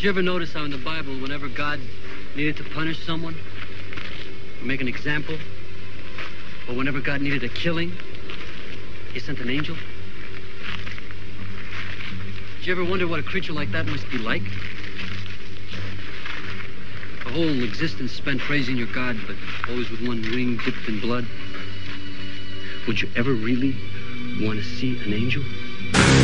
Did you ever notice how in the Bible, whenever God needed to punish someone, or make an example, or whenever God needed a killing, he sent an angel? Did you ever wonder what a creature like that must be like? A whole existence spent praising your God, but always with one wing dipped in blood. Would you ever really want to see an angel?